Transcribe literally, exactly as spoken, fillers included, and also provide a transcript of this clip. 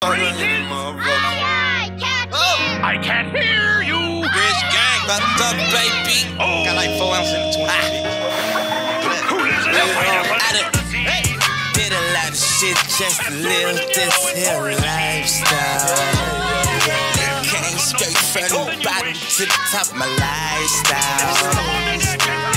freezing. I can't hear you. Rich gang. Fucked up, baby. Oh. Got like four ounces in the twenty. Ah. Who lives in a pineapple? I done did a lot of shit just to live this here lifestyle. Came straight from the bottom to the top of my lifestyle.